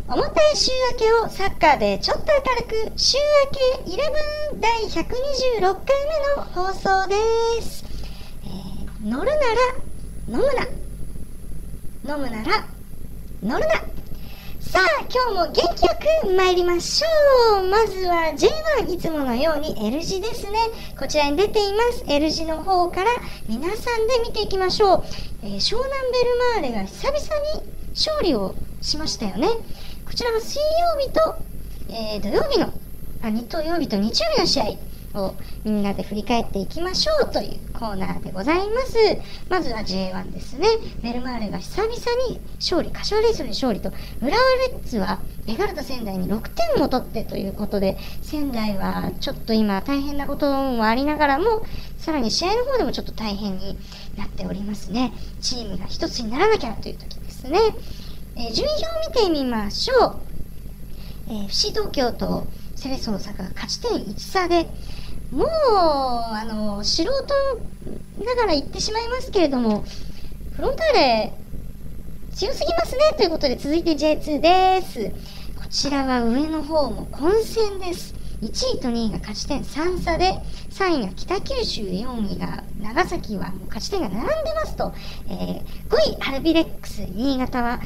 重たい週明けをサッカーでちょっと明るく、週明け11第126回目の放送です。乗るなら飲むな、飲むなら乗るな。さあ今日も元気よく参りましょう。まずは J1、いつものように L 字ですね。こちらに出ています L 字の方から皆さんで見ていきましょう。湘南ベルマーレが久々に勝利をしましたよね。こちらは水曜日と、土曜日の日曜日の試合をみんなで振り返っていきましょうというコーナーでございます。まずは J1 ですね。ベルマーレが久々に勝利、柏レイソルに勝利と、浦和レッズはベガルタ仙台に6点も取ってということで、仙台はちょっと今大変なこともありながらも、さらに試合の方でもちょっと大変になっておりますね。チームが一つにならなきゃという時ですね。順位表を見てみましょう。FC 東京とセレッソ大阪が勝ち点1差で、もう素人ながら言ってしまいますけれども、フロンターレ強すぎますねということで、続いて J2 です。こちらは上の方も混戦です。1位と2位が勝ち点3差で、3位が北九州、4位が長崎はもう勝ち点が並んでますと、5位アルビレックス、新潟は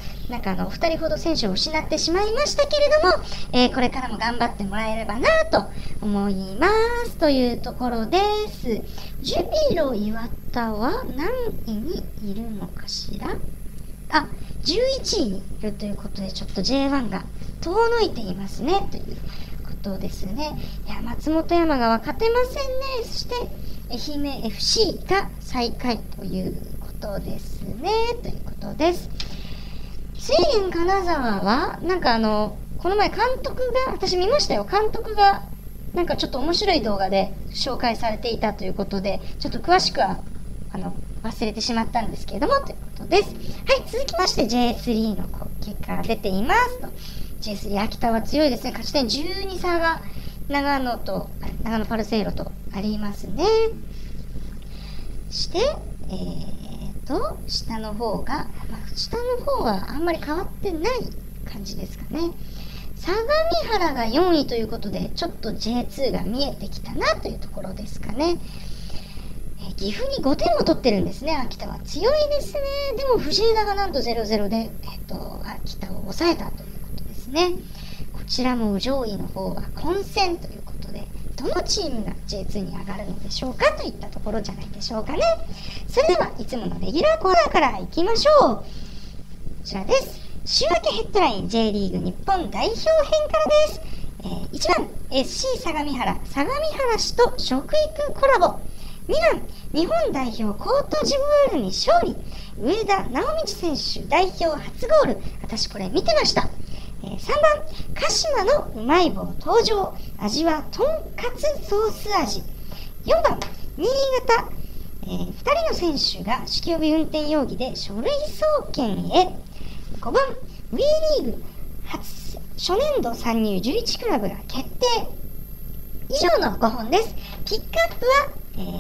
2人ほど選手を失ってしまいましたけれども、これからも頑張ってもらえればなと思いますというところです。ジュビロ磐田は何位にいるのかしら。11位にいるということで、ちょっと J1 が遠のいていますねということですね。いや、松本山雅は勝てませんね。そして愛媛 FC が最下位ということですねということです。水源金沢はこの前監督が、私見ましたよ。監督がちょっと面白い動画で紹介されていたということで、ちょっと詳しくは忘れてしまったんですけれどもということです。はい、続きまして J3 の結果が出ていますと。J3 秋田は強いですね。勝ち点12差が長野パルセイロとありますね。して、下の方はあんまり変わってない感じですかね。相模原が4位ということで、ちょっと J2 が見えてきたなというところですかね。岐阜に5点も取ってるんですね。秋田は強いですね。でも藤枝がなんと 0-0 で、秋田を抑えたということですね。こちらも上位の方は混戦ということで、どのチームが J2 に上がるのでしょうかといったところじゃないでしょうかね。それではいつものレギュラーコーナーからいきましょう。こちらです。週明けヘッドライン J リーグ日本代表編からです。1番 SC 相模原市と食育コラボ。2番日本代表コートジボワールに勝利、上田直道選手代表初ゴール。私これ見てました。3番鹿島のうまい棒登場、味はとんかつソース味。4番新潟、2人の選手が酒気帯び運転容疑で書類送検へ。5番 WE リーグ初年度参入11クラブが決定。以上の5本です。ピックアップは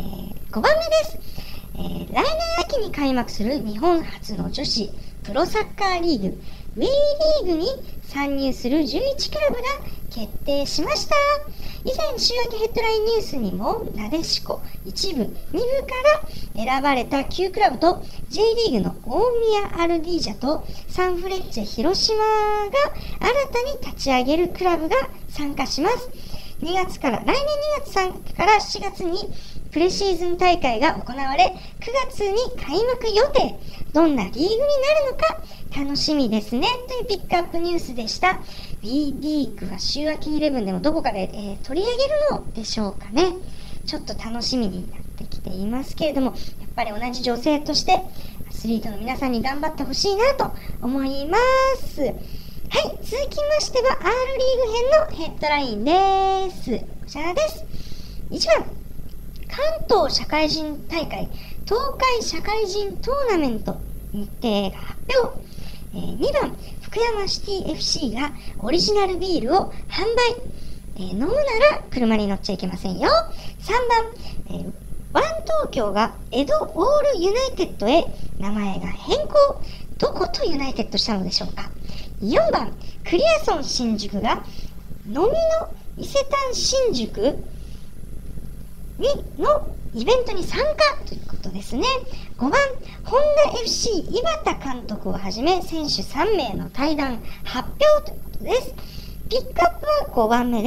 5番目です。来年秋に開幕する日本初の女子プロサッカーリーグ WE リーグに参入する11クラブが決定しました。以前週明けヘッドラインニュースにもなでしこ1部2部から選ばれた9クラブと J リーグの大宮アルディージャとサンフレッチェ広島が新たに立ち上げるクラブが参加します。来年2月から7月にプレシーズン大会が行われ、9月に開幕予定。どんなリーグになるのか楽しみですねというピックアップニュースでした。WE リーグは週明け11でもどこかで、取り上げるのでしょうかね。ちょっと楽しみになってきていますけれども、やっぱり同じ女性としてアスリートの皆さんに頑張ってほしいなと思います。はい、続きましては R リーグ編のヘッドラインです。こちらです。1番関東社会人大会東海社会人トーナメント日程が発表。2番福山シティ FC がオリジナルビールを販売。飲むなら車に乗っちゃいけませんよ。3番、ワン東京が江戸オールユナイテッドへ名前が変更。 どことユナイテッドしたのでしょうか。4番、クリアソン新宿が飲みの伊勢丹新宿のイベントに参加ということですね。5番、ホンダ FC 井端監督をはじめ選手3名の対談発表ということです。ピックアップは5番目です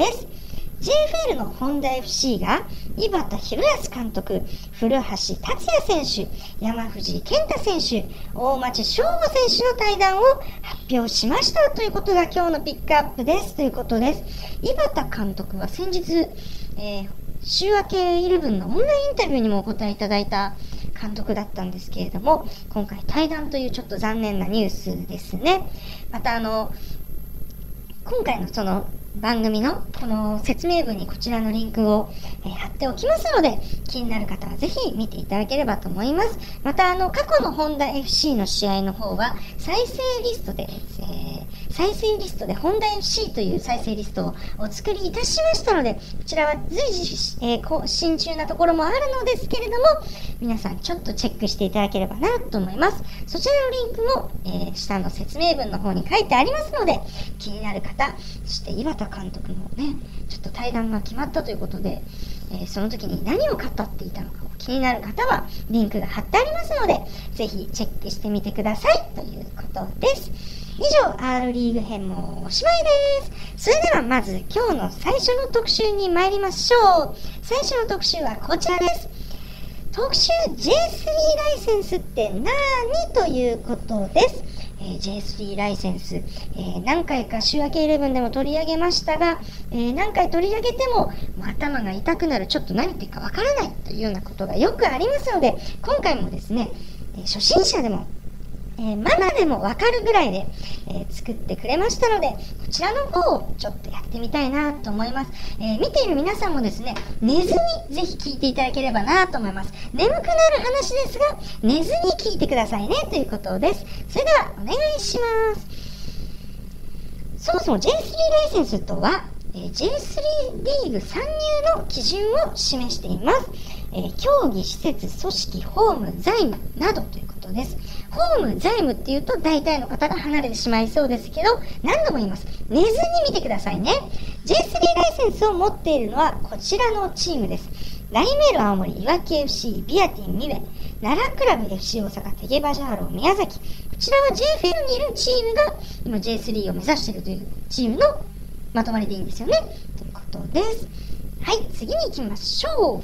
。JFL のホンダ FC が井端弘康監督、古橋達也選手、山藤健太選手、大町翔吾選手の対談を発表しましたということが今日のピックアップですということです。井端監督は先日、週明けイレブンのオンラインインタビューにもお答えいただいた監督だったんですけれども、今回対談というちょっと残念なニュースですね。また今回のその番組のこの説明文にこちらのリンクを、貼っておきますので、気になる方はぜひ見ていただければと思います。また過去のホンダ FC の試合の方は再生リストでホンダ FC という再生リストをお作りいたしましたので、こちらは随時、更新中なところもあるのですけれども、皆さんちょっとチェックしていただければなと思います。そちらのリンクも、下の説明文の方に書いてありますので、気になる方、そして井端監督のね、ちょっと対談が決まったということで、その時に何を語っていたのか気になる方はリンクが貼ってありますので、ぜひチェックしてみてくださいということです。以上、R リーグ編もおしまいです。それではまず今日の最初の特集に参りましょう。最初の特集はこちらです。特集 J3 ライセンスって何ということです。J3 ライセンス、何回か週明けイレブンでも取り上げましたが、何回取り上げても頭が痛くなる、ちょっと何言ってるかわからないというようなことがよくありますので、今回もですね、初心者でもマナでもわかるぐらいで、作ってくれましたので、こちらの方をちょっとやってみたいなと思います。見ている皆さんもですね、寝ずにぜひ聞いていただければなと思います。眠くなる話ですが、寝ずに聞いてくださいねということです。それではお願いします。そもそも J3 ライセンスとは、J3 リーグ参入の基準を示しています。競技、施設、組織、ホーム、財務などということです。ホーム、財務っていうと大体の方が離れてしまいそうですけど、何度も言います。寝ずに見てくださいね。J3 ライセンスを持っているのはこちらのチームです。ライメール青森、いわき FC、ビアティン、ミウェ、奈良クラブ FC 大阪、テゲバジャーロー、宮崎。こちらは JFL にいるチームが今 J3 を目指しているというチームのまとまりでいいんですよね。ということです。はい、次に行きましょう。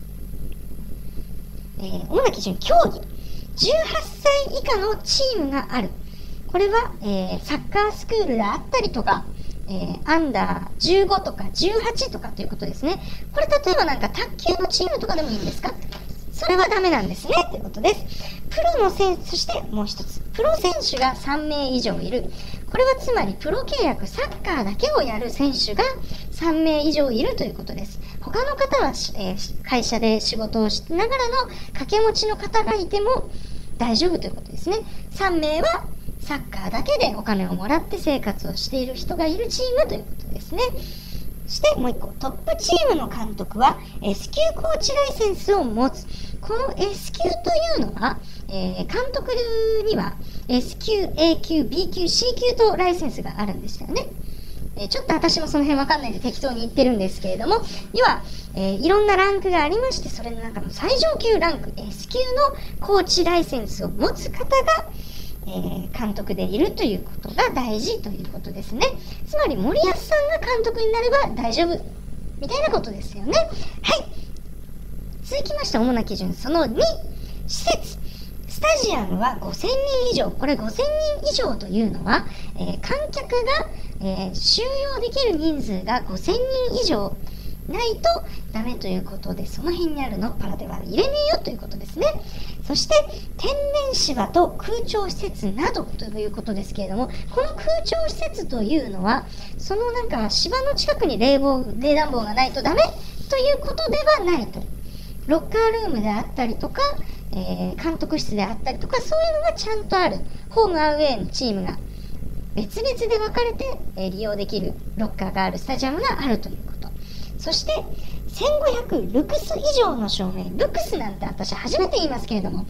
主な基準、競技。18歳以下のチームがある。これは、サッカースクールであったりとか、アンダー15とか18とかということですね。これ例えばなんか卓球のチームとかでもいいんですか？それはダメなんですねということです。プロの選手、そしてもう一つ、プロ選手が3名以上いる。これはつまりプロ契約、サッカーだけをやる選手が3名以上いるということです。他の方は、会社で仕事をしながらの掛け持ちの方がいても大丈夫ということですね。3名はサッカーだけでお金をもらって生活をしている人がいるチームということですね。そしてもう一個、トップチームの監督は S 級コーチライセンスを持つ。この S 級というのは、監督には S 級、A 級、B 級、C 級とライセンスがあるんでしたよね。ちょっと私もその辺わかんないんで適当に言ってるんですけれども、要は、いろんなランクがありまして、それの中の最上級ランク S 級のコーチライセンスを持つ方が、監督でいるということが大事ということですね。つまり森保さんが監督になれば大丈夫みたいなことですよね。はい。続きまして主な基準その2、施設。スタジアムは5000人以上。これ5000人以上というのは、観客が、収容できる人数が5000人以上ないとダメということで、その辺にあるのっぱらでは入れねえよということですね。そして天然芝と空調施設などということですけれども、この空調施設というのはそのなんか芝の近くに冷暖房がないとダメということではないと。ロッカールームであったりとか、監督室であったりとか、そういうのがちゃんとある。ホームアウェイのチームが別々で分かれて、利用できるロッカーがあるスタジアムがあるということ。そして1500ルクス以上の照明。ルクスなんて私初めて言いますけれども、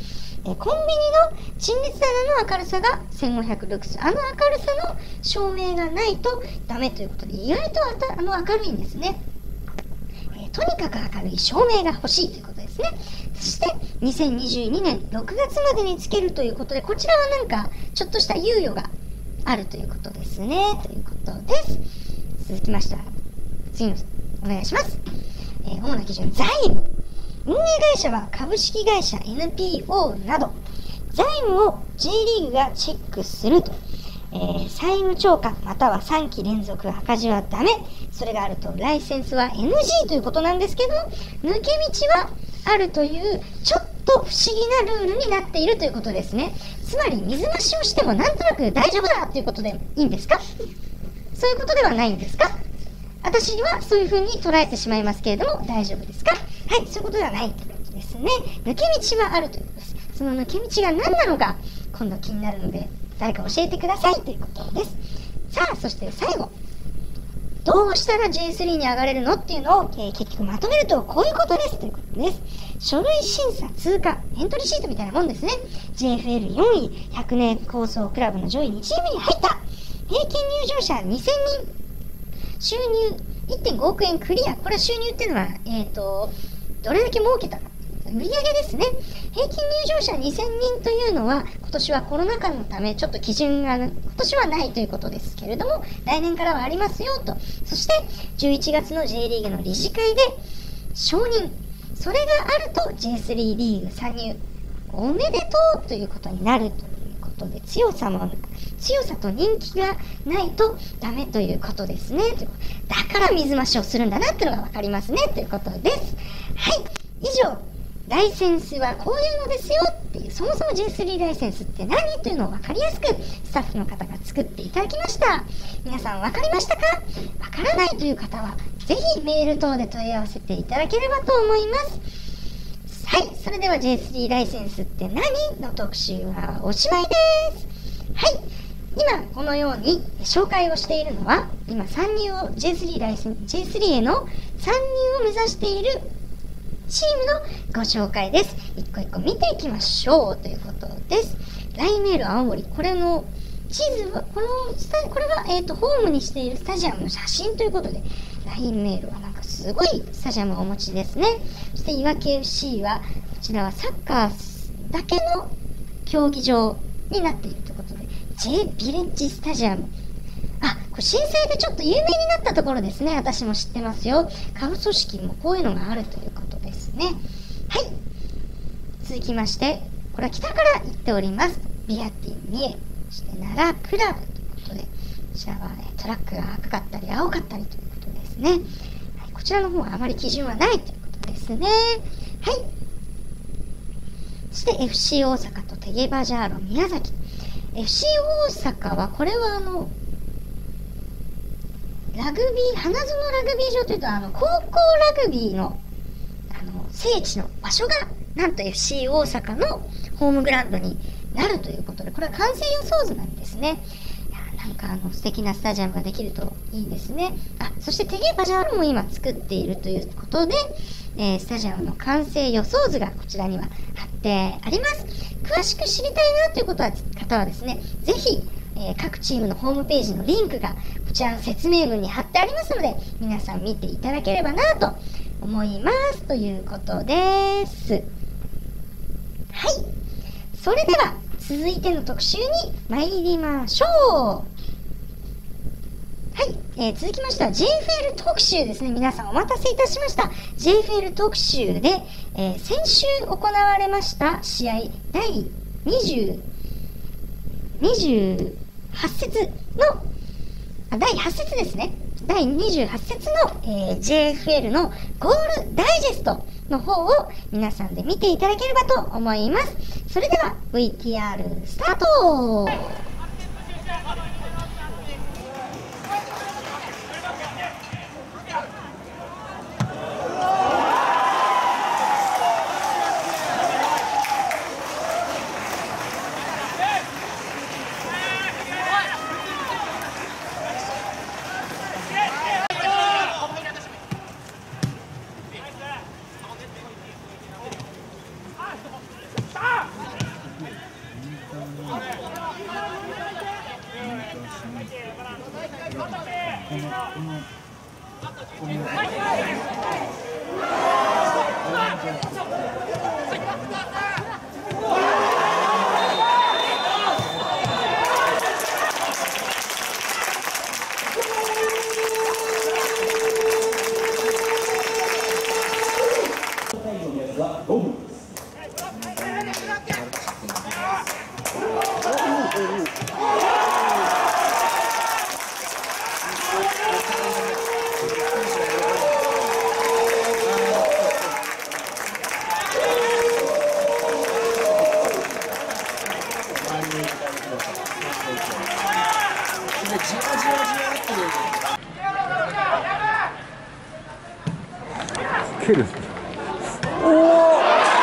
コンビニの陳列棚の明るさが1500ルクス、あの明るさの照明がないとダメということで、意外と明るいんですね。とにかく明るい照明が欲しいということですね。そして2022年6月までにつけるということで、こちらはなんかちょっとした猶予があるということですね。ということです。続きましては次のお願いします。主な基準、財務。運営会社は株式会社 NPO など財務を J リーグがチェックすると、債務超過または3期連続赤字はダメ、それがあるとライセンスは NG ということなんですけど、抜け道はあるというちょっと不思議なルールになっているということですね。つまり水増しをしてもなんとなく大丈夫だということでいいんですか？そういうことではないんですか？私はそういう風に捉えてしまいますけれども、大丈夫ですか？はい、そういうことではないということですね。抜け道はあるということです。その抜け道が何なのか、今度気になるので、誰か教えてくださいということです。さあ、そして最後。どうしたら J3 に上がれるのっていうのを、結局まとめるとこういうことですということです。書類審査通過、エントリーシートみたいなもんですね。JFL4 位、100年構想クラブの上位2チームに入った。平均入場者2000人。収入 1.5 億円クリア。これは収入っていうのは、どれだけ儲けたか。売上ですね。平均入場者2000人というのは、今年はコロナ禍のため、ちょっと基準が、今年はないということですけれども、来年からはありますよと。そして、11月の J リーグの理事会で、承認。それがあると J3 リーグ参入。おめでとうということになるということで、強さと人気がないとダメということですね。だから水増しをするんだなっていうのがわかりますね。ということです。はい。以上。ライセンスはこういうのですよっていう、そもそも J3 ライセンスって何というのを分かりやすくスタッフの方が作っていただきました。皆さん分かりましたか？分からないという方はぜひメール等で問い合わせていただければと思います。はい、それでは J3 ライセンスって何の特集はおしまいです。はい、今このように紹介をしているのは、今参入を J3 への参入を目指しているチームのご紹介です。一個一個見ていきましょうということです。LINE メール青森、これの地図は、これは、ホームにしているスタジアムの写真ということで、LINE メールはなんかすごいスタジアムをお持ちですね。そしていわき FC は、こちらはサッカーだけの競技場になっているということで、J ビレッジスタジアム。これ震災でちょっと有名になったところですね。私も知ってますよ。下部組織もこういうのがあるということですね。はい。続きまして、これは北から行っております。ビアティ三重、そして奈良クラブということで、こちらは、トラックが赤かったり青かったりということですね。はい、こちらの方はあまり基準はないということですね。はい。そして FC 大阪とテゲバジャーロ宮崎。FC 大阪は、これはラグビー、花園ラグビー場というと、高校ラグビーの、聖地の場所が、なんと FC 大阪のホームグラウンドになるということで、これは完成予想図なんですね。なんか素敵なスタジアムができるといいですね。そしてテゲバジャールも今作っているということで、スタジアムの完成予想図がこちらには貼ってあります。詳しく知りたいなという方はですね、ぜひ、各チームのホームページのリンクがこちらの説明文に貼ってありますので、皆さん見ていただければなと思いますということです。はい、それでは続いての特集に参りましょう。はい、続きましては JFL 特集ですね。皆さんお待たせいたしました。JFL 特集で、先週行われました試合第28節の、第8節ですね。第28節の、JFL のゴールダイジェストの方を皆さんで見ていただければと思います。それでは VTR スタート。 蹴る。おお。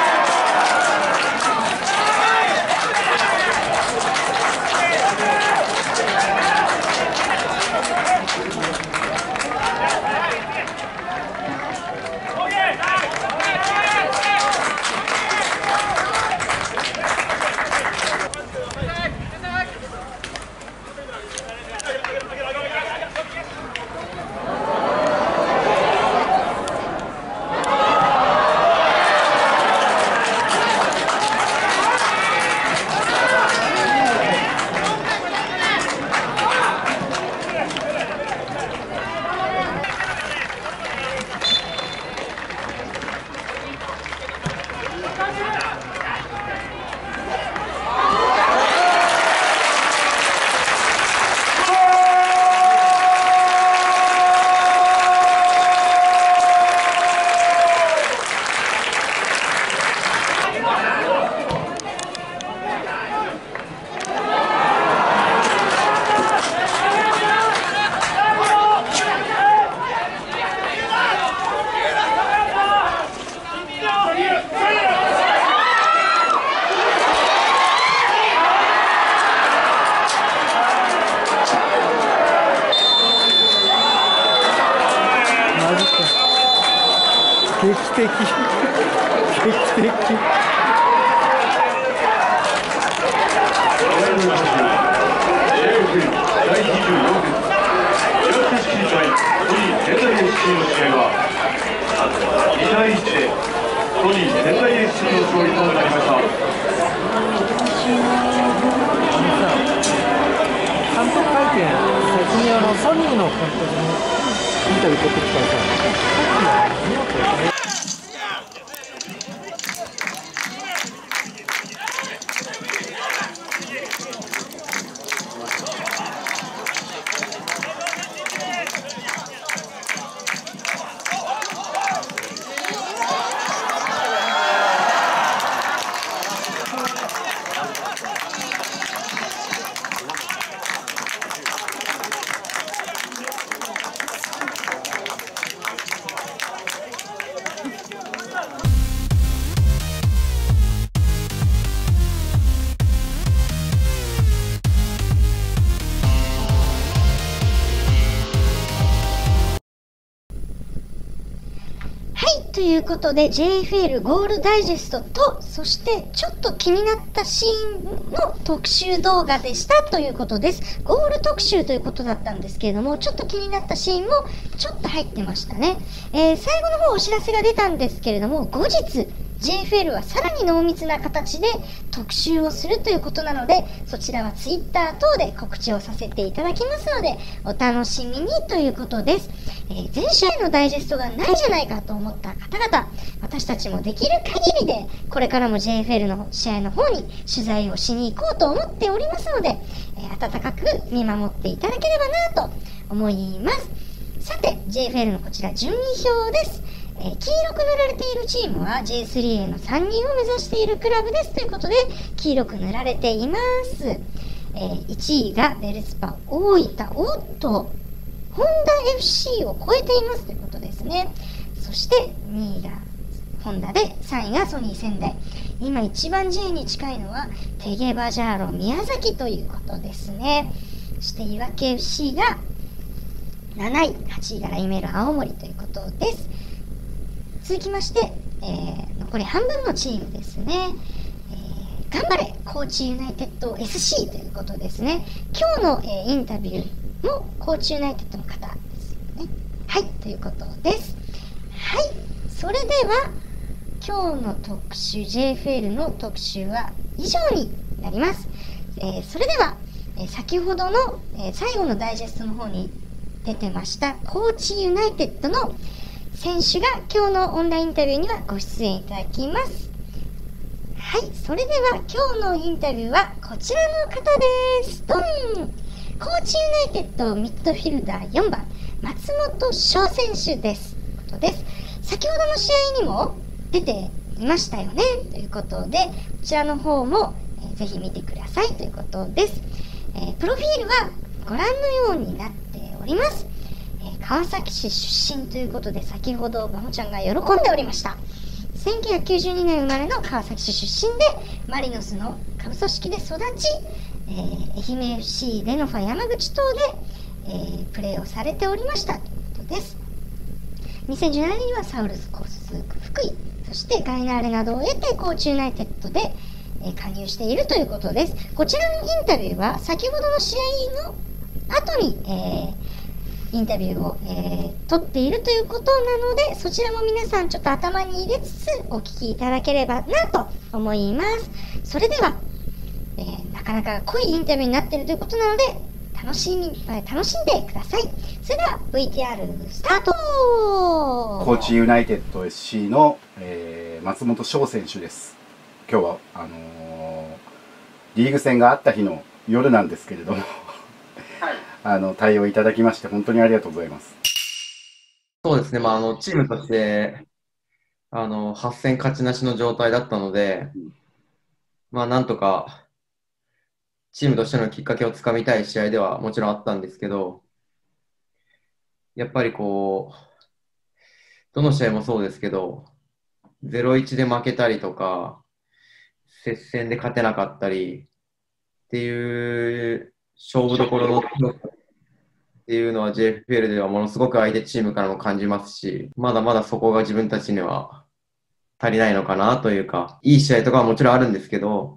劇的劇的。監督会見、先にソニーの監督のインタビュー取ってきたらさ、 ということで JFL ゴールダイジェストと、そしてちょっと気になったシーンの特集動画でしたということです。ゴール特集ということだったんですけれども、ちょっと気になったシーンもちょっと入ってましたね。最後の方お知らせが出たんですけれども、後日JFL はさらに濃密な形で特集をするということなので、そちらは Twitter 等で告知をさせていただきますので、お楽しみにということです。全試合のダイジェストがないじゃないかと思った方々、私たちもできる限りでこれからも JFL の試合の方に取材をしに行こうと思っておりますので、温かく見守っていただければなと思います。さて JFL のこちら順位表です。黄色く塗られているチームは J3 への参入を目指しているクラブですということで、黄色く塗られています。1位がベルスパ大分、おっとホンダ FC を超えていますということですね。そして2位がホンダで、3位がソニー仙台。今一番 J に近いのはテゲバジャーロ宮崎ということですね。そしていわき FC が7位、8位がライメル青森ということです。続きまして、残り半分のチームですね。頑張れ高知ユナイテッド SC ということですね。今日の、インタビューも高知ユナイテッドの方ですよね。はい、ということです。はい、それでは今日の特集 JFL の特集は以上になります。それでは、先ほどの、最後のダイジェストの方に出てました高知ユナイテッドの選手が今日のオンラインインタビューにはご出演いただきます。はい、それでは今日のインタビューはこちらの方です。ドン！高知ユナイテッドミッドフィルダー4番松本翔選手です。ということです。先ほどの試合にも出ていましたよねということで、こちらの方も、ぜひ見てくださいということです。プロフィールはご覧のようになっております。川崎市出身ということで、先ほどバモちゃんが喜んでおりました。1992年生まれの川崎市出身で、マリノスの下部組織で育ち、愛媛 FC、レノファ山口等で、プレーをされておりましたということです。2017年にはサウルスコース福井、そしてガイナーレなどを得て高知ユナイテッドで、加入しているということです。こちらのインタビューは先ほどの試合の後に、インタビューを、撮っているということなので、そちらも皆さんちょっと頭に入れつつお聞きいただければなと思います。それでは、なかなか濃いインタビューになっているということなので、楽しんでください。それでは VTR スタート。 高知ユナイテッド SC の、松本翔選手です。今日はリーグ戦があった日の夜なんですけれども、はい、対応いただきまして本当にありがとうございます。 そうですね、チームとして8戦勝ちなしの状態だったので、なんとかチームとしてのきっかけをつかみたい試合ではもちろんあったんですけど、やっぱりどの試合もそうですけど、0-1で負けたりとか、接戦で勝てなかったりっていう勝負どころの強さっていうのは JFL ではものすごく相手チームからも感じますし、まだまだそこが自分たちには足りないのかなというか、いい試合とかはもちろんあるんですけど、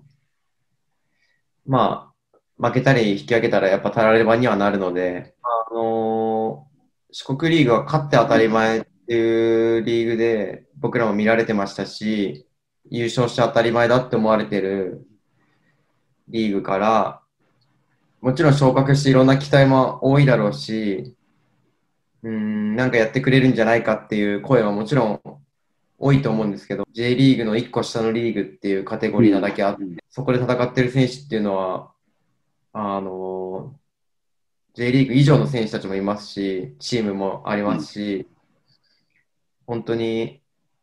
負けたり引き分けたらやっぱたらればにはなるので、四国リーグは勝って当たり前っていうリーグで僕らも見られてましたし、優勝して当たり前だって思われてるリーグから、もちろん昇格していろんな期待も多いだろうし、なんかやってくれるんじゃないかっていう声はもちろん多いと思うんですけど、J リーグの1個下のリーグっていうカテゴリーなだけあって、そこで戦ってる選手っていうのは、J リーグ以上の選手たちもいますし、チームもありますし、本当に、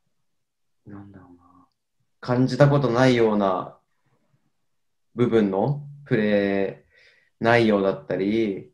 感じたことないような部分のプレー内容だったり、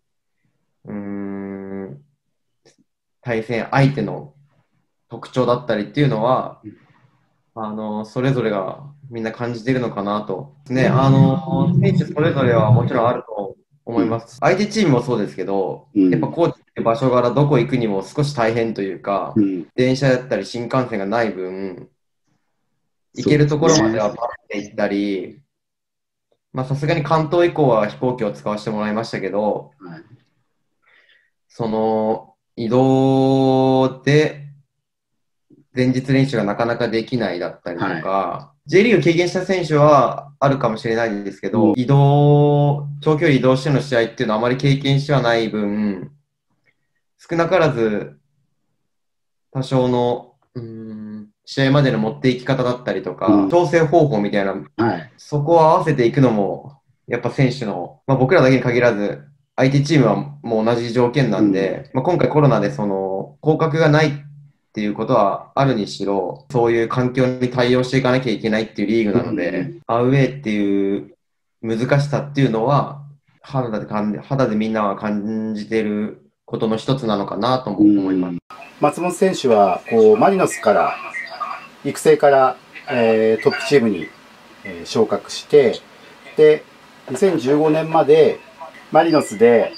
対戦相手の特徴だったりっていうのは、それぞれがみんな感じてるのかなと。ね、選手それぞれはもちろんあると思います。相手チームもそうですけど、やっぱ高知って場所柄どこ行くにも少し大変というか、電車だったり新幹線がない分、行けるところまではバスで行ったり、さすがに関東以降は飛行機を使わせてもらいましたけど、その移動で前日練習がなかなかできないだったりとか、J リーグ経験した選手はあるかもしれないんですけど、長距離移動しての試合っていうのはあまり経験してはない分、少なからず多少の試合までの持っていき方だったりとか、調整方法みたいな、そこを合わせていくのも、やっぱ選手の、僕らだけに限らず、相手チームはもう同じ条件なんで、今回コロナで降格がないっていうことはあるにしろ、そういう環境に対応していかなきゃいけないっていうリーグなので、アウェーっていう難しさっていうのは、肌でみんなは感じていることの一つなのかなとも思います。 松本選手はマリノスから育成から、トップチームに、昇格して、で2015年までマリノスで、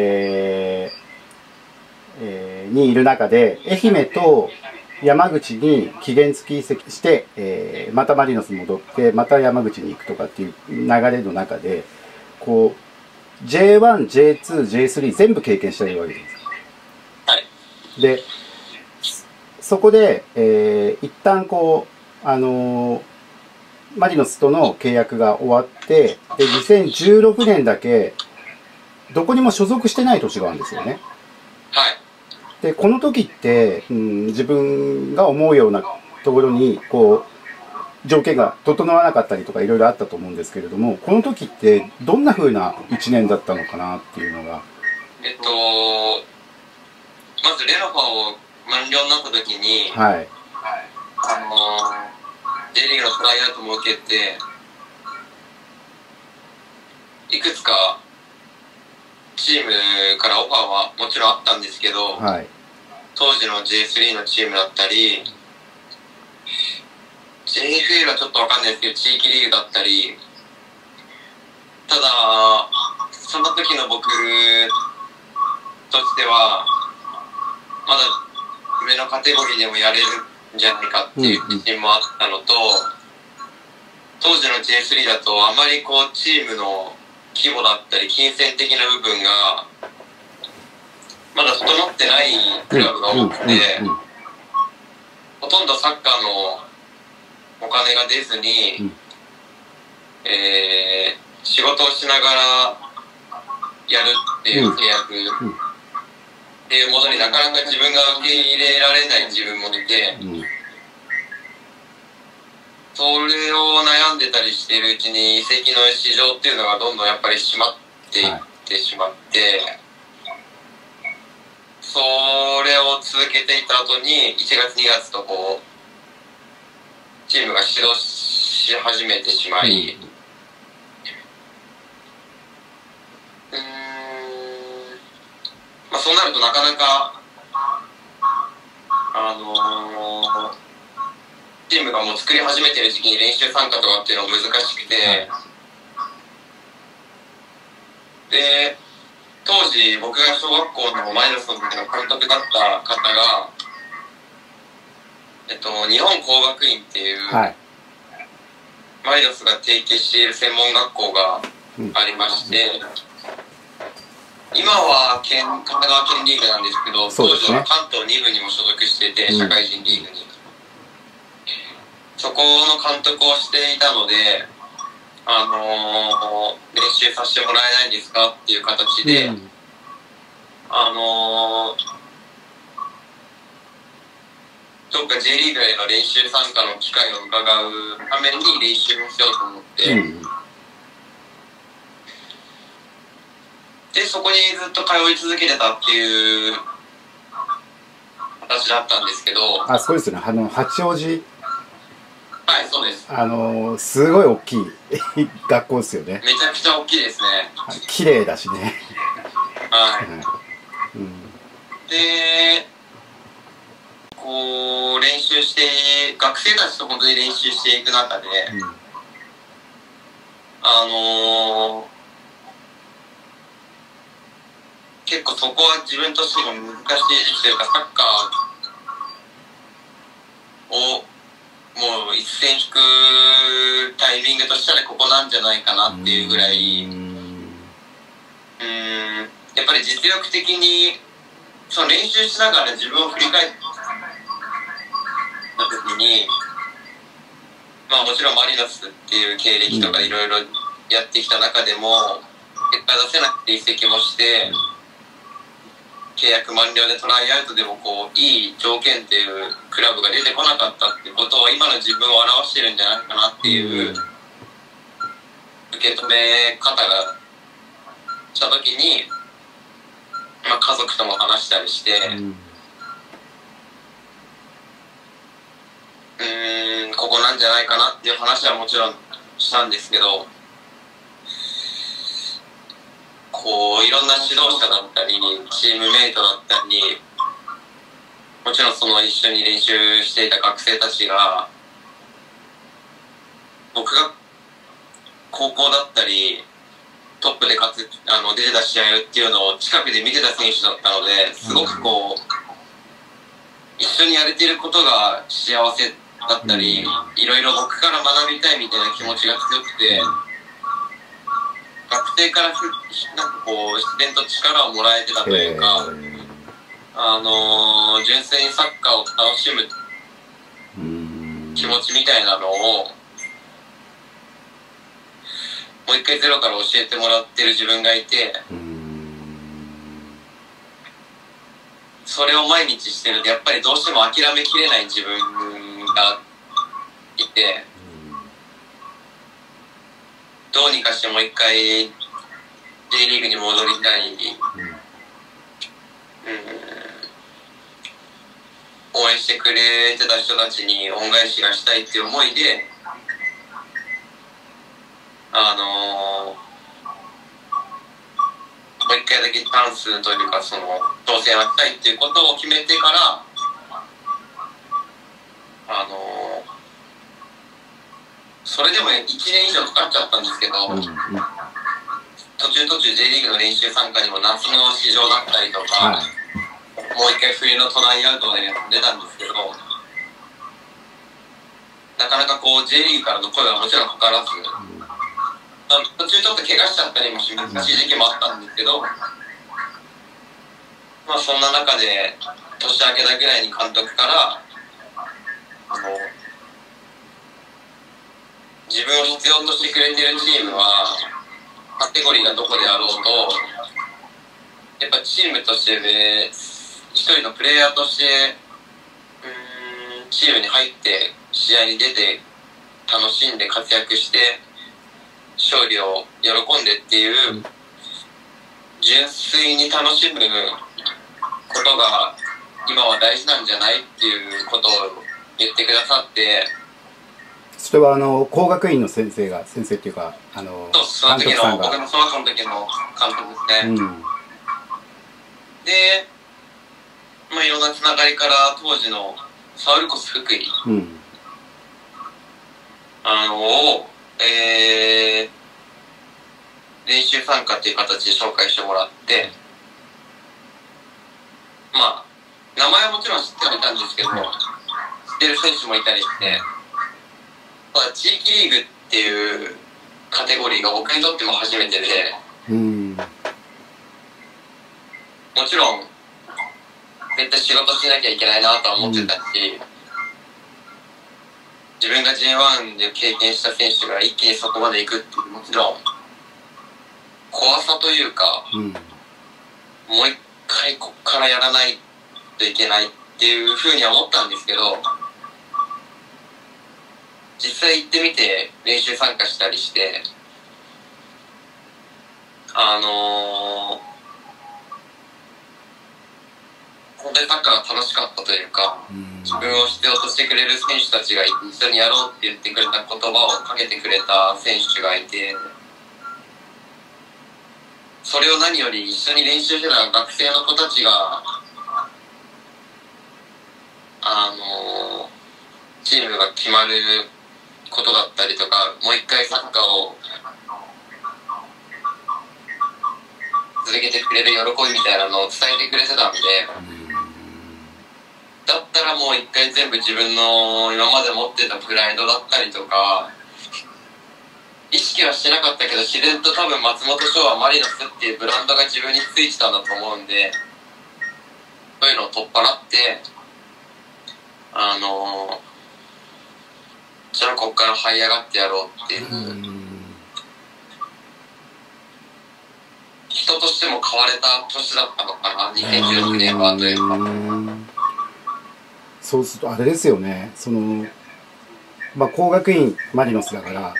にいる中で愛媛と山口に期限付き移籍して、またマリノス戻ってまた山口に行くとかっていう流れの中で J1、J2、J3 全部経験してるわけです。 はい。 で、そこで、一旦こう、マリノスとの契約が終わって、で、2016年だけ、どこにも所属してない年があるんですよね。 はい。 で、この時って、自分が思うようなところに、こう、条件が整わなかったりとかいろいろあったと思うんですけれども、この時ってどんな風な1年だったのかなっていうのが。 まずレノファを満了になった時に、 はい。 J リーグのトライアウトも受けて、いくつかチームからオファーはもちろんあったんですけど、 はい、 当時の J3 のチームだったり、JFL はちょっとわかんないですけど、地域リーグだったり、ただ、その時の僕としては、まだ上のカテゴリーでもやれるんじゃないかっていう自信もあったのと、当時の J3 だとあまりこうチームの規模だったり金銭的な部分がまだ整ってないクラブが多くて、ほとんどサッカーのお金が出ずに、仕事をしながらやるっていう契約っていうものになかなか自分が受け入れられない自分もいて、それを悩んでたりしているうちに移籍の市場っていうのがどんどんやっぱり閉まっていってしまって、それを続けていた後に1月2月とこうチームが始動し始めてしまい、まあ、そうなるとなかなかチームがもう作り始めてる時期に練習参加とかっていうのも難しくて、で当時僕が小学校のマイナスの時の監督だった方が、日本工学院っていう、マイナスが提携している専門学校がありまして、今は神奈川県リーグなんですけど、当時は関東2部にも所属していて、社会人リーグに。そこの監督をしていたので、練習させてもらえないんですかっていう形で、どっか J リーグへの練習参加の機会を伺うために練習をしようと思って、で、そこにずっと通い続けてたっていう形だったんですけど。 あ、そうですね。八王子。 はい、そうです。 すごい大きい学校ですよね。 めちゃくちゃ大きいですね。 綺麗だしね。 はい。で、こう、練習して、学生たちと本当に練習していく中で、結構そこは自分としても難しい時期というか、サッカーをもう一線引くタイミングとしたらここなんじゃないかなっていうぐらい、やっぱり実力的にその練習しながら自分を振り返った時に、まあもちろんマリノスっていう経歴とかいろいろやってきた中でも結果出せなくて移籍もして、契約満了でトライアウトでもこういい条件っていうクラブが出てこなかったってことは今の自分を表してるんじゃないかなっていう受け止め方がした時に、まあ、家族とも話したりして、ここなんじゃないかなっていう話はもちろんしたんですけど、こういろんな指導者だったりチームメイトだったり、もちろんその一緒に練習していた学生たちが、僕が高校だったりトップで出てた試合っていうのを近くで見てた選手だったので、すごくこう一緒にやれていることが幸せだったり、いろいろ僕から学びたいみたいな気持ちが強くて、学生からなんかこう自然と力をもらえてたというか、純粋にサッカーを楽しむ気持ちみたいなのをもう一回ゼロから教えてもらってる自分がいて、それを毎日してるとやっぱりどうしても諦めきれない自分がいて、どうにかしてもう一回 J リーグに戻りたい、応援してくれてた人たちに恩返しがしたいっていう思いで、もう一回だけチャンスというかその挑戦をしたいっていうことを決めてからそれでも1年以上かかっちゃったんですけど、途中 J リーグの練習参加にも夏の市場だったりとか、もう一回冬のトライアウトで出たんですけど、なかなかこう J リーグからの声はもちろんかからず、途中ちょっと怪我しちゃったりもし難しい時期もあったんですけど、まあそんな中で年明けたぐらいに監督から自分を必要としてくれてるチームはカテゴリーがどこであろうとやっぱチームとして一人のプレイヤーとしてチームに入って試合に出て楽しんで活躍して勝利を喜んでっていう純粋に楽しむことが今は大事なんじゃないっていうことを言ってくださって、 それは工学院の先生っていうかその時の僕のその時の監督ですね、で、まあ、いろんなつながりから当時のサウルコス福井、を練習参加っていう形で紹介してもらって、まあ名前はもちろん知ってはいたんですけど、知ってる選手もいたりして、ただ地域リーグっていうカテゴリーが僕にとっても初めてで、もちろん絶対仕事しなきゃいけないなとは思ってたし、自分が J1 で経験した選手が一気にそこまで行くっていうもちろん怖さというか、もう一回こっからやらないといけないっていうふうには思ったんですけど、実際行ってみて練習参加したりして本当にサッカーが楽しかったというか、自分を必要としてくれる選手たちが一緒にやろうって言ってくれた言葉をかけてくれた選手がいて、それを何より一緒に練習してた学生の子たちがチームが決まることだったりとか、もう一回サッカーを続けてくれる喜びみたいなのを伝えてくれてたんで、だったらもう一回全部自分の今まで持ってたプライドだったりとか、意識はしてなかったけど自然と多分松本翔はマリノスっていうブランドが自分についてたんだと思うんで、そういうのを取っ払ってじゃあこっから這い上がってやろうっていう、人としても変われた年だったのかな、2016年はというか。 そうするとあれですよね、工学院マリノスだから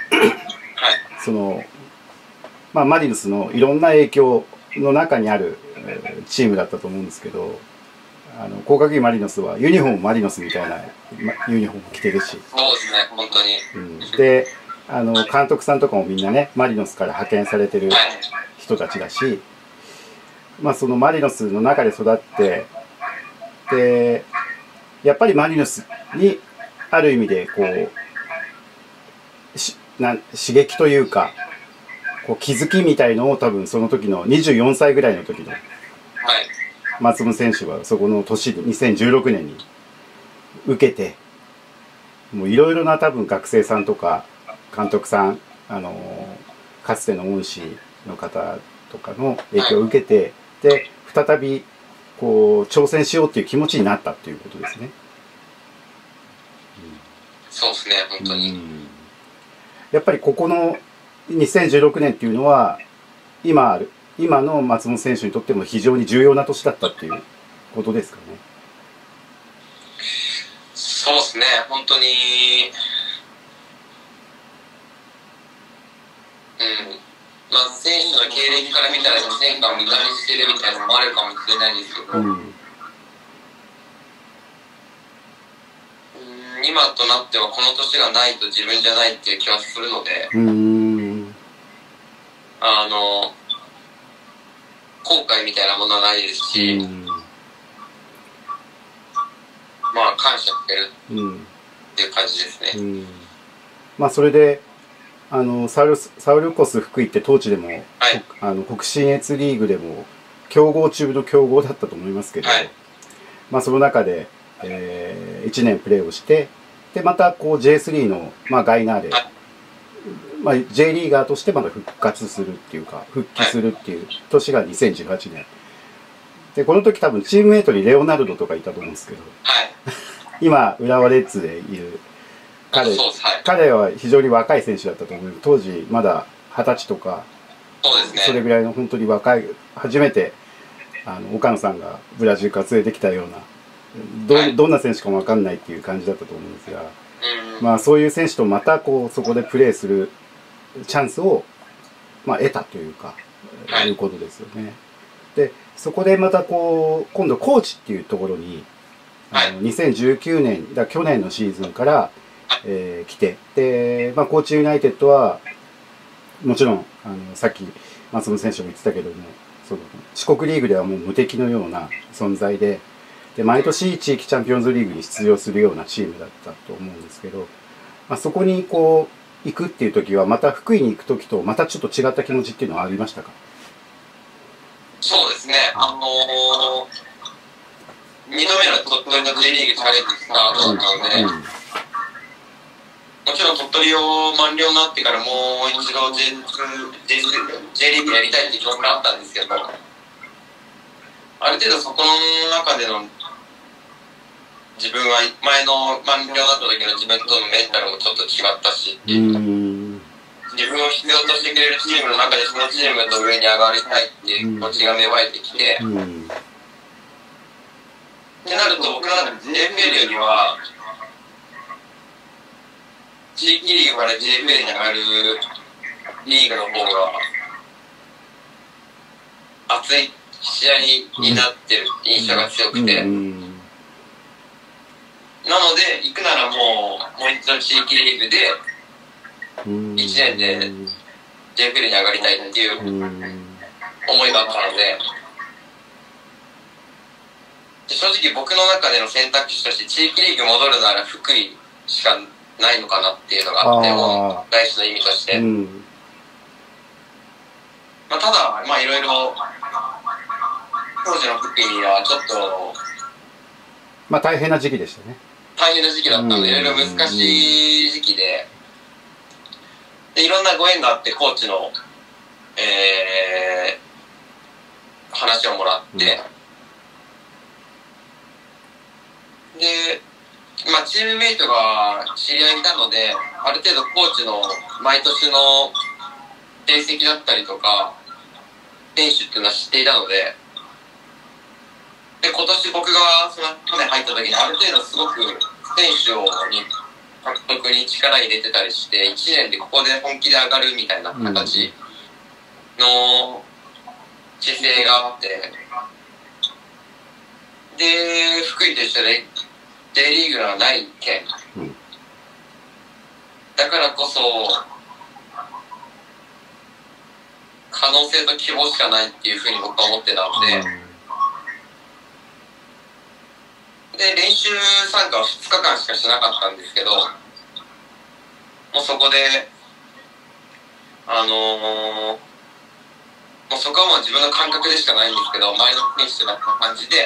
マリノスのいろんな影響の中にあるチームだったと思うんですけど、工学院マリノスはユニフォームマリノスみたいなユニフォーム着てるし、 そうですね、本当に、 で監督さんとかもみんなねマリノスから派遣されてる人たちだし、そのマリノスの中で育って、でやっぱりマリノスにある意味でこう刺激というか気づきみたいのを多分その時の24歳ぐらいの時の松野選手はそこの年で2016年に受けて、もういろいろな多分学生さんとか監督さんかつての恩師の方とかの影響を受けて、で再びこう挑戦しようっていう気持ちになったっていうことですね。 そうですね、本当に。 やっぱりここの2016年っていうのは今の松本選手にとっても非常に重要な年だったっていうことですかね。 そうですね、本当に、まあ、選手の経歴から見たら2年間無駄にしてるみたいなのもあるかもしれないですけど、今となってはこの年がないと自分じゃないっていう気はするので、後悔みたいなものはないですし、まあ感謝してるっていう感じですね。 まあそれでサウルコス福井って当地でも、北信越リーグでも強豪中の強豪だったと思いますけど、まあその中で、1年プレーをして、でまたこう J3 の、まあ、ガイナーで、まあ、J リーガーとしてまだ復活するっていうか復帰するっていう年が2018年で、この時多分チームメイトにレオナルドとかいたと思うんですけど、今浦和レッズでいる彼は非常に若い選手だったと思う。当時まだ20歳とかそれぐらいの本当に若い、初めて岡野さんがブラジルから連れてきたようなどんな選手かも分かんないっていう感じだったと思うんですが、まあそういう選手とまたこうそこでプレーするチャンスを、まあ、得たというか、いうことですよね。でそこでまたこう今度コーチっていうところに2019年去年のシーズンから来て、で、まあ、高知ユナイテッドはもちろんさっき松本選手も言ってたけども、その四国リーグではもう無敵のような存在で、毎年地域チャンピオンズリーグに出場するようなチームだったと思うんですけど、まあ、そこにこう行くっていう時はまた福井に行く時とまたちょっと違った気持ちっていうのはありましたか？ そうですね、2度目の鳥取の J リーグチャレンジスタートだったので、もちろん鳥取を満了になってからもう一度 J リーグやりたいっていう気持ちがあったんですけど、ある程度そこの中での自分は前の満了だった時の自分とのメンタルもちょっと違ったし、自分を必要としてくれるチームの中でそのチームと上に上がりたいっていう気持ちが芽生えてきて、ってなると僕の中で JFL よりは地域リーグから JFL に上がるリーグの方が熱い試合になってる印象が強くて、なので行くならもう一度地域リーグで1年で JFL に上がりたいっていう思いがあったので、正直僕の中での選択肢として地域リーグ戻るなら福井しかないのかなっていうのがあって、第一の意味として、まあ、ただまあいろいろ当時の福井はちょっとまあ大変な時期でしたね。 大変な時期だったので、いろいろ難しい時期で、いろんなご縁があってコーチの、話をもらって、で、まあ、チームメイトが知り合いいたので、ある程度コーチの毎年の成績だったりとか選手っていうのは知っていたので、今年僕が去年入った時にある程度すごく選手に獲得に力入れてたりして、1年でここで本気で上がるみたいな形の姿勢があって、で福井と一緒でJ リーグがない県、だからこそ可能性と希望しかないっていうふうに僕は思ってたので、練習参加は2日間しかしなかったんですけど、もうそこでもうそこはもう自分の感覚でしかないんですけど、前の選手だった感じで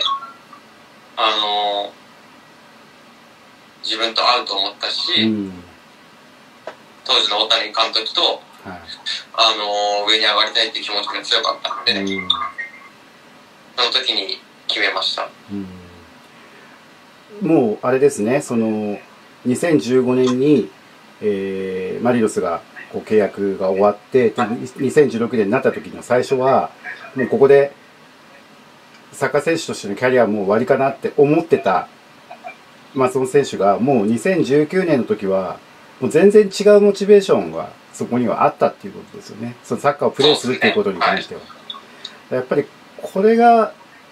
自分と合うと思ったし、当時の大谷監督と上に上がりたいっていう気持ちが強かったので、その時に決めました。 もうあれですね、その2015年に、マリノスがこう契約が終わって2016年になった時の最初はもうここでサッカー選手としてのキャリアもう終わりかなって思ってた松本選手が、もう2019年の時はもう全然違うモチベーションがそこにはあったっていうことですよね。そのサッカーをプレーするっていうことに関しては、やっぱりこれが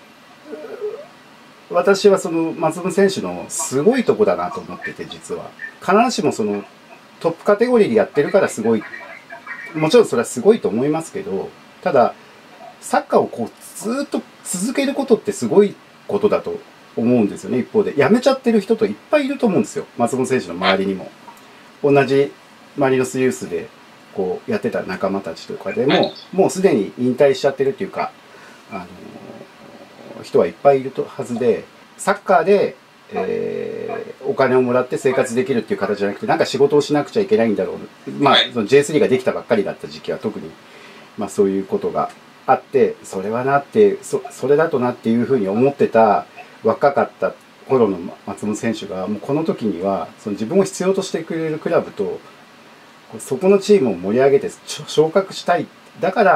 私はその松本選手のすごいとこだなと思ってて、実は必ずしもそのトップカテゴリーでやってるからすごい、もちろんそれはすごいと思いますけど、ただサッカーをこうずっと続けることってすごいことだと思うんですよね。一方でやめちゃってる人といっぱいいると思うんですよ、松本選手の周りにも。同じマリノスユースでこうやってた仲間たちとかでも、もうすでに引退しちゃってるっていうか、人はいっぱいいるはずで、サッカーで、お金をもらって生活できるっていう形じゃなくて、なんか仕事をしなくちゃいけないんだろう。まあ、その J3 ができたばっかりだった時期は特に、まあそういうことがあって、それはなって、それだとなっていうふうに思ってた若かった頃の松本選手が、もうこの時にはその自分を必要としてくれるクラブと、そこのチームを盛り上げて昇格したい。だから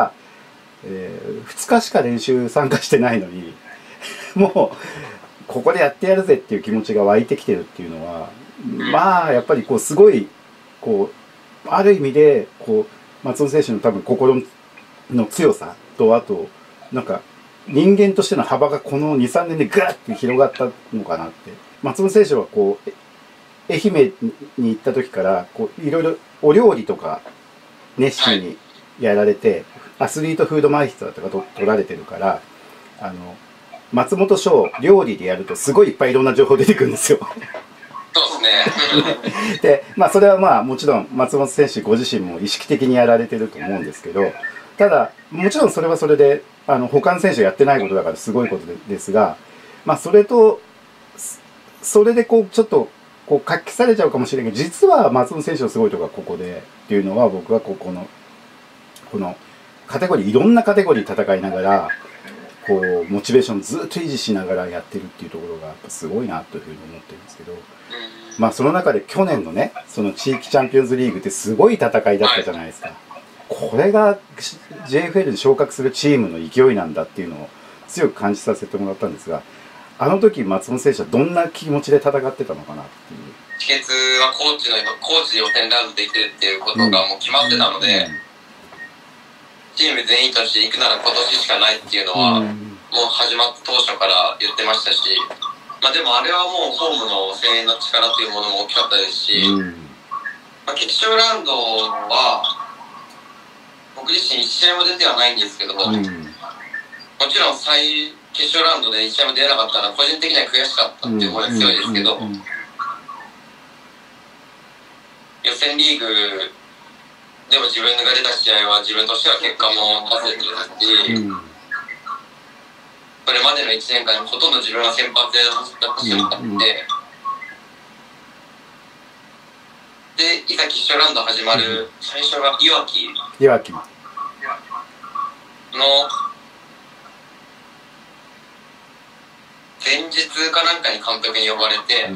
、2日しか練習参加してないのにもうここでやってやるぜっていう気持ちが湧いてきてるっていうのは、まあやっぱりこうすごいこうある意味でこう松本選手の多分心の強さと、あとなんか人間としての幅がこの 2,3 年でガーッて広がったのかなって。松本選手はこう愛媛に行った時からこういろいろお料理とか熱心にやられて、アスリートフードマイスターとか取られてるから、松本賞料理でやるとすごいいっぱいいろんな情報出てくるんですよ。 そうですね。 で、まあそれはまあもちろん松本選手ご自身も意識的にやられてると思うんですけど、ただもちろんそれはそれで他の選手がやってないことだからすごいことですが、まあそれでこうちょっとこう活気されちゃうかもしれないけど、実は松本選手のすごいところがここでっていうのは、僕はこのカテゴリー、いろんなカテゴリー戦いながらこうモチベーションずっと維持しながらやってるっていうところがやっぱすごいなというふうに思ってるんですけど、まあその中で去年のね、その地域チャンピオンズリーグってすごい戦いだったじゃないですか。これが JFL で昇格するチームの勢いなんだっていうのを強く感じさせてもらったんですが、あの時松本選手はどんな気持ちで戦ってたのかなっていう。 秘訣は高知で予選ラウンドできるっていうことがもう決まってたので、チーム全員として行くなら今年しかないっていうのは、もう始まった当初から言ってましたし、まあでもあれはもうホームの声援の力というものも大きかったですし、まあ、決勝ラウンドは僕自身1試合も出てはないんですけど、もちろん決勝ラウンドで1試合も出なかったのは個人的には悔しかったっていう思いが強いですけど、予選リーグでも自分が出た試合は自分としては結果も出せてるし、それまでの1年間ほとんど自分は先発で走ってたんで、でいざ決勝ラウンド始まる最初がいわきの前日かなんかに監督に呼ばれて、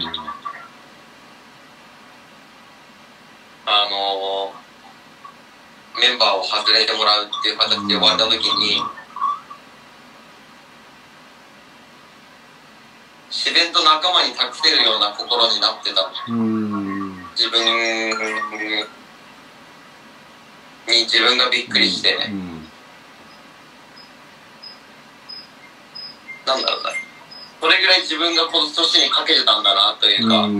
メンバーを外れてもらうっていう形で呼ばれた時に、自然と仲間に託せるような心になってた。自分がびっくりして、なんだろうな、それぐらい自分がこの年にかけてたんだなというか、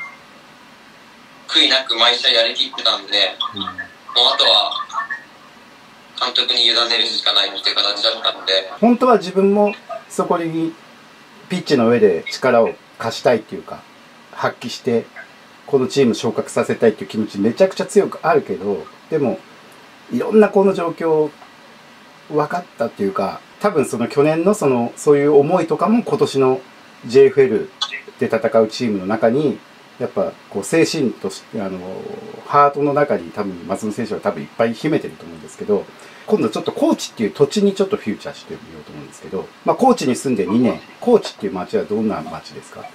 悔いなく毎試合やりきってたんで、もうあとは監督に委ねるしかないっていう形だったので、 本当は自分もそこにピッチの上で力を貸したいっていうか、発揮してこのチーム昇格させたいっていう気持ちめちゃくちゃ強くあるけど、でもいろんなこの状況分かったっていうか、多分その去年のそういう思いとかも今年の JFL で戦うチームの中にやっぱこう精神としてハートの中に多分松野選手は多分いっぱい秘めてると思うんですけど、今度ちょっと高知っていう土地にちょっとフューチャーしてみようと思うんですけど、まあ、高知に住んで2年、高知っていう町はどんな町ですか？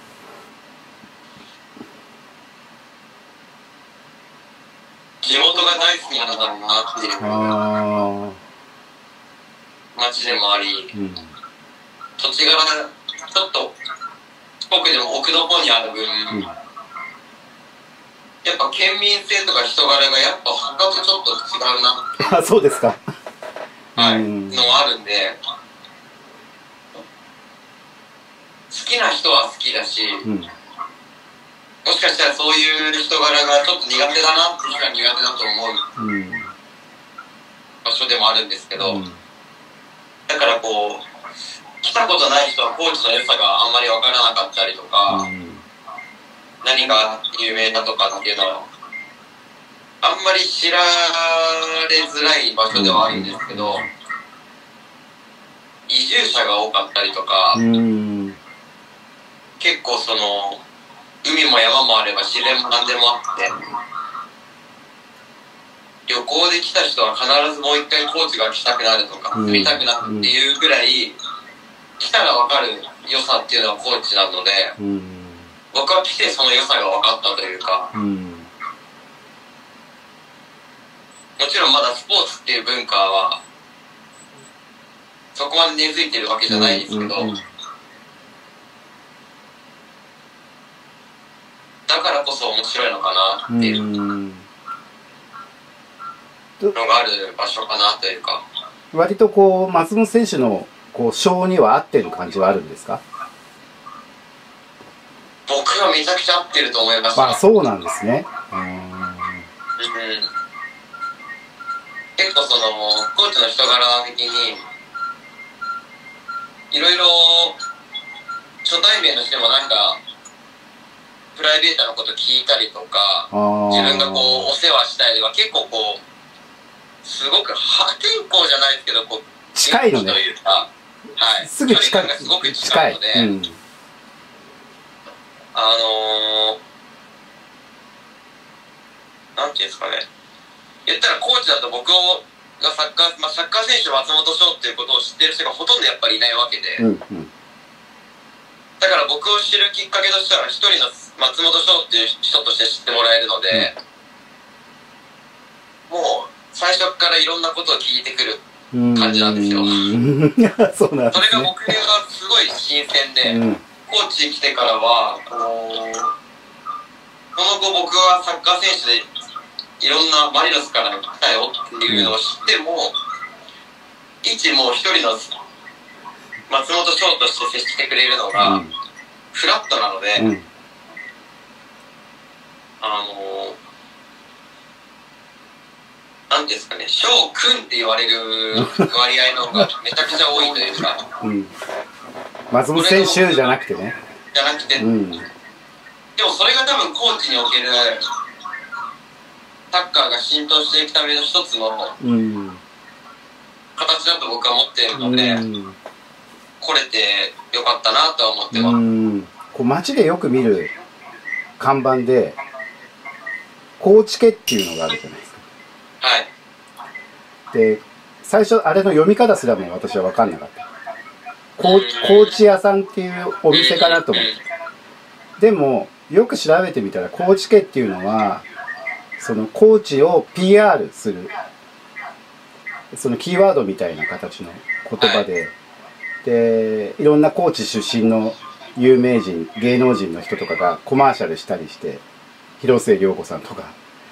地元が大好きなんだろうなっていう町でもあり、 うん、 土地柄ちょっと四国でも奥の方にある分、 うん、 やっぱ県民性とか人柄がやっぱ他とちょっと違うなあ、そうですか。 はい、 うんのあるんで、好きな人は好きだし、 うん、 もしかしたらそういう人柄がちょっと苦手だなって人は苦手だと思ううん、 場所でもあるんですけど、 うん、 だからこう来たことない人は高知の良さがあんまり分からなかったりとか、何が有名だとかっていうのはあんまり知られづらい場所ではあるんですけど、移住者が多かったりとか、結構その海も山もあれば自然も何でもあって、旅行で来た人は必ずもう一回高知が来たくなるとか、住みたくなるっていうぐらい、来たら分かる良さっていうのは高知なので、僕は来てその良さが分かったというか、もちろんまだスポーツっていう文化はそこまで根付いてるわけじゃないですけど、だからこそ面白いのかなっていうのがある場所かなというか。 割とこう松本選手のこう性には合ってる感じはあるんですか？ 僕はめちゃくちゃ合ってると思います。 あ、そうなんですね。 結構そのコーチの人柄的にいろいろ初対面の人もなんかプライベートなこと聞いたりとか、自分がこうお世話したりとか、結構こうすごく破天荒じゃないですけど、こう近いのね。 というか、はい、 すぐ近い。 距離感がすごく近いので、なんていうんですかね、言ったらコーチだと僕がサッカー選手松本翔っていうことを知ってる人がほとんどやっぱりいないわけで、だから僕を知るきっかけとしては一人の松本翔っていう人として知ってもらえるので、もう最初からいろんなことを聞いてくる感じなんですよ。 そうなんですね。 それが僕がすごい新鮮で、コーチに来てからはその後僕はサッカー選手でいろんなマリノスから来たよっていうのを知っても、一もう一人の松本翔として接してくれるのがフラットなので、なんていうんですかね、翔くんって言われる割合の方がめちゃくちゃ多いというか、 松本選手じゃなくてね。 じゃなくて、でもそれが多分コーチにおけるサッカーが浸透していくための一つの形だと僕は思っているので、来れてよかったなとは思ってます。 こう街でよく見る看板で高知家っていうのがあるじゃないですか。 はい。 で、最初あれの読み方すらも私は分かんなかった。高知屋さんっていうお店かなと思って。でもよく調べてみたら高知家っていうのはその高知を PR するそのキーワードみたいな形の言葉で、でいろんな高知出身の有名人芸能人の人とかがコマーシャルしたりして、広末涼子さんとか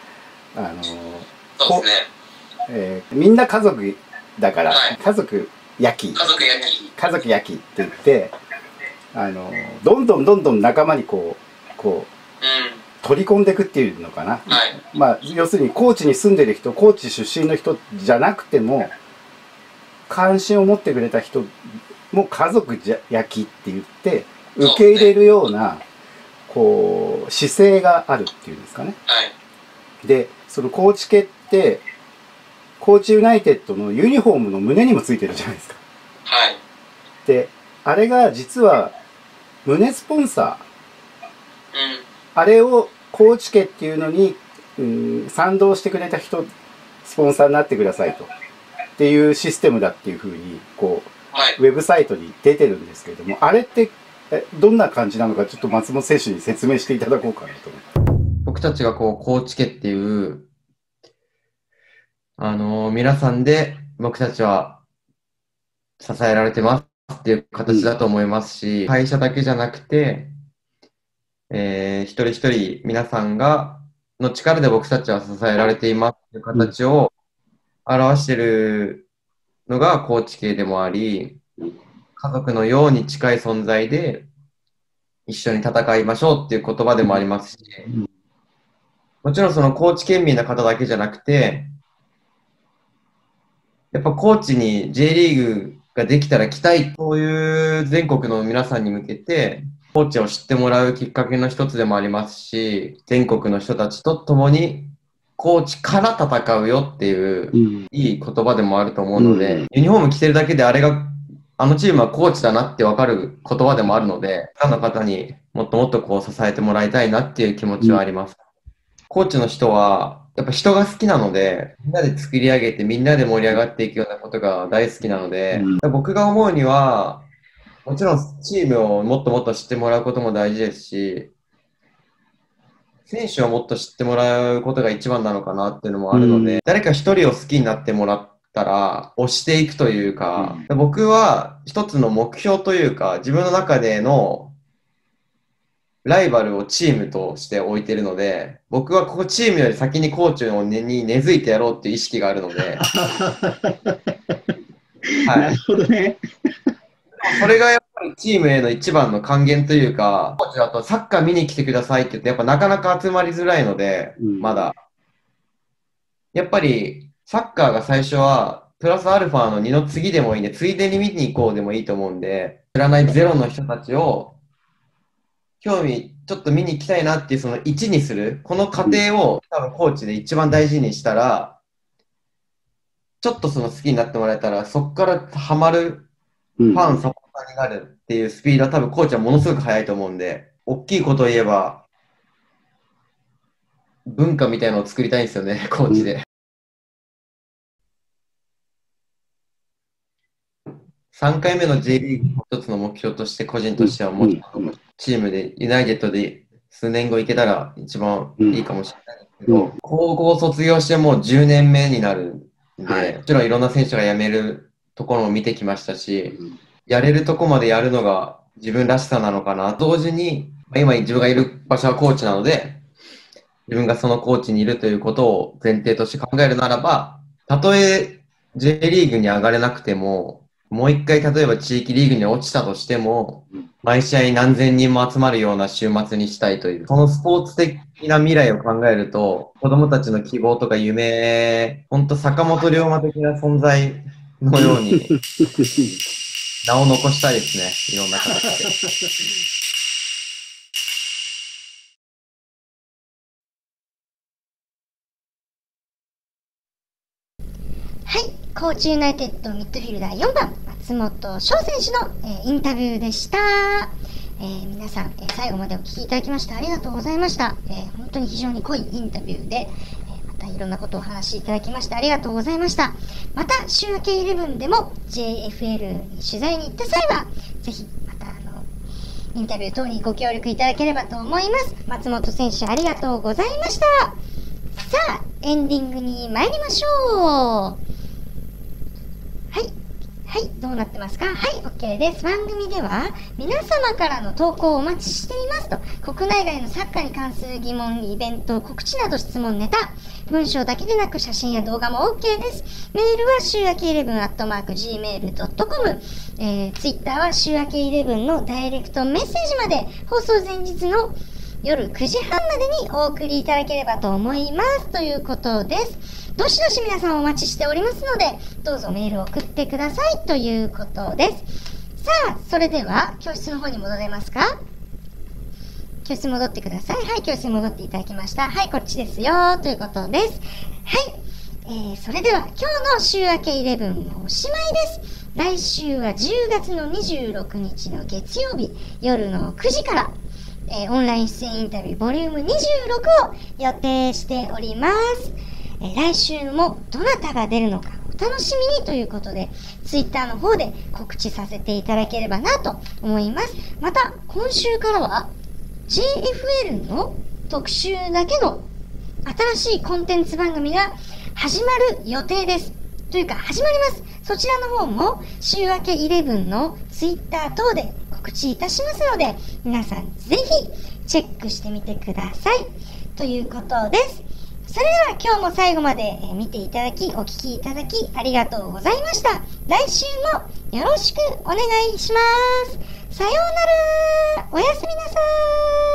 そうですね、 みんな家族だから、家族焼きって言ってどんどん仲間にこう取り込んでいくっていうのかな、まあ要するに高知に住んでる人、高知出身の人じゃなくても関心を持ってくれた人も家族焼きって言って受け入れるようなこう姿勢があるっていうんですかね。でその高知家って高知ユナイテッドのユニフォームの胸にもついてるじゃないですか。であれが実は胸スポンサー、 あれをコーチ家っていうのに、賛同してくれた人スポンサーになってくださいとっていうシステムだっていうふうにこう、ウェブサイトに出てるんですけれども、あれってどんな感じなのか、ちょっと松本選手に説明していただこうかなと思って。 僕たちがこう、コーチ家っていう、皆さんで僕たちは支えられてますっていう形だと思いますし、会社だけじゃなくて、一人一人皆さんの力で僕たちは支えられていますっていう形を表しているのがコーチ系でもあり、家族のように近い存在で一緒に戦いましょうっていう言葉でもありますし、もちろんそのコーチ県民の方だけじゃなくて、やっぱコーチに J リーグができたら来たい、そういう全国の皆さんに向けて、コーチを知ってもらうきっかけの一つでもありますし、全国の人たちと共にコーチから戦うよっていういい言葉でもあると思うので、ユニフォーム着てるだけであのチームはコーチだなってわかる言葉でもあるので、他の方にもっともっとこう支えてもらいたいなっていう気持ちはあります。コーチの人はやっぱ人が好きなので、みんなで作り上げてみんなで盛り上がっていくようなことが大好きなので、僕が思うには、もちろんチームをもっともっと知ってもらうことも大事ですし、選手をもっと知ってもらうことが一番なのかなっていうのもあるので、誰か一人を好きになってもらったら押していくというか、僕は一つの目標というか、自分の中でのライバルをチームとして置いてるので、僕はここチームより先にコーチに根付いてやろうっていう意識があるので、 なるほどね。 それがやっぱりチームへの一番の還元というか、コーチだとサッカー見に来てくださいって言って、やっぱなかなか集まりづらいので、まだ。やっぱりサッカーが最初は、プラスアルファの2の次でもいいんで、ついでに見に行こうでもいいと思うんで、知らないゼロの人たちを、興味、ちょっと見に行きたいなっていうその1にする、この過程を多分コーチで一番大事にしたら、ちょっとその好きになってもらえたら、そこからハマる、ファン、サポーターになるっていうスピードは多分コーチはものすごく速いと思うんで、大きいことを言えば、文化みたいなのを作りたいんですよね、コーチで。3回目の J リーグの一つの目標として、個人としてはもうチームで、ユナイテッドで数年後行けたら一番いいかもしれないですけど、高校卒業してもう10年目になるんで、もちろんいろんな選手が辞めるところを見てきましたし、やれるとこまでやるのが自分らしさなのかな。同時に、今自分がいる場所はコーチなので、自分がそのコーチにいるということを前提として考えるならば、たとえ J リーグに上がれなくても、もう一回例えば地域リーグに落ちたとしても、毎試合何千人も集まるような週末にしたいという、そのスポーツ的な未来を考えると、子供たちの希望とか夢、本当坂本龍馬的な存在のように名を残したいですね、いろんな形で。 はい、高知ユナイテッドミッドフィルダー4番松本翔選手の、インタビューでした。皆さん、最後までお聞きいただきましてありがとうございました。本当に非常に濃いインタビューで、またいろんなことをお話しいただきましてありがとうございました。また週明け11でも JFL に取材に行った際はぜひまたインタビュー等にご協力いただければと思います。松本選手ありがとうございました。さあエンディングに参りましょう。はい、どうなってますか？はい、OK です。番組では皆様からの投稿をお待ちしていますと、国内外のサッカーに関する疑問、イベント、告知など質問、ネタ、文章だけでなく写真や動画も OK です。メールは週明け11@gmail.com、Twitter は週明け11のダイレクトメッセージまで、放送前日の夜9時半までにお送りいただければと思いますということです。どしどし皆さんお待ちしておりますので、どうぞメールを送ってくださいということです。さあ、それでは教室の方に戻れますか？教室戻ってください。はい、教室に戻っていただきました。はい、こっちですよということです。はい、それでは今日の週明け11のおしまいです。来週は10月の26日の月曜日夜の9時からオンライン出演インタビューボリューム26を予定しております。来週もどなたが出るのかお楽しみにということで、Twitter の方で告知させていただければなと思います。また、今週からは JFL の特集だけの新しいコンテンツ番組が始まる予定です。というか、始まります。そちらの方も週明け11の Twitter 等で告知いたしますので、皆さんぜひチェックしてみてください。ということです。それでは今日も最後まで見ていただき、お聞きいただきありがとうございました。来週もよろしくお願いします。さようなら。おやすみなさーい。